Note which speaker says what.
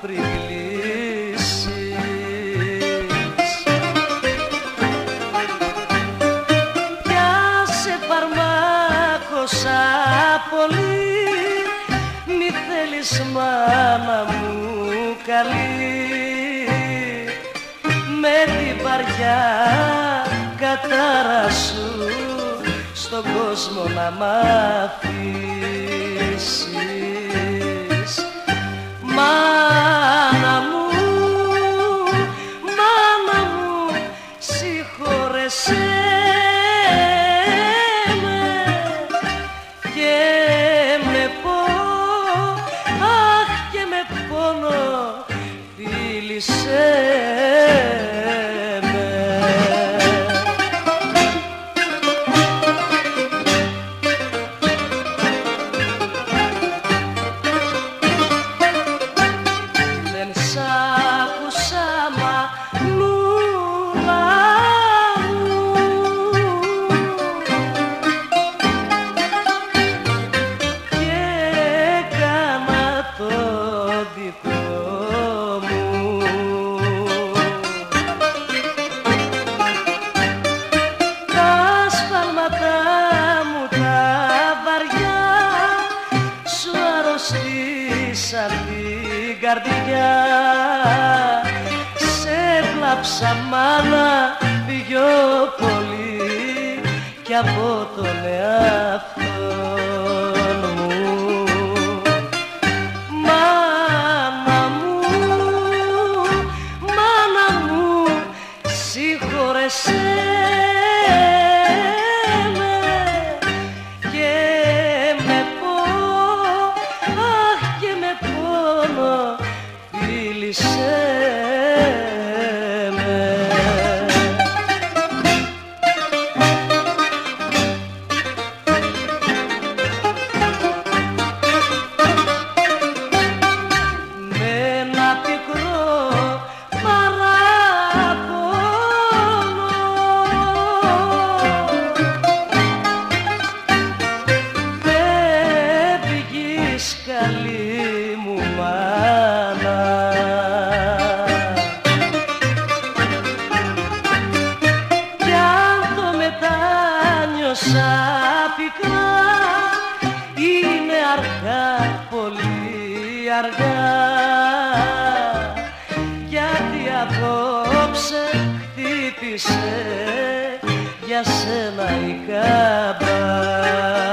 Speaker 1: πριν κλείσεις. Πιάσε φαρμάκωσα πολύ, μη θέλεις μάνα μου καλή, με την βαριά κατάρα σου στον κόσμο να μ' αφήσεις. Μάνα μου, συγχώρεσέ με και με αχ και με πόνο φίλησέ με. Δεν σ' άκουσα μανούλα μου και έκανα το δικό μου. Τα σφάλματα μου τα βαριά σου αρρωστήσαν την καρδιά. Σε βλάψα μάνα πιο πολύ κι από τον εαυτόν μου. Μάνα μου, συγχώρεσέ με και με αχ και με πόνο φίλησέ με. Με ένα πικρό παράπονο φεύγεις καλή μου μάνα. Κι αν το μετάνιωσα πικρά είναι αργά, πολύ αργά, γιατί απόψε χτύπησε για σένα η κάμπα.